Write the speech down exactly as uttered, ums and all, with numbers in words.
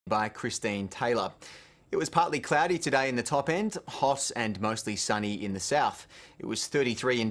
by Christine Taylor. It was partly cloudy today in the top end, hot and mostly sunny in the south. It was thirty-three in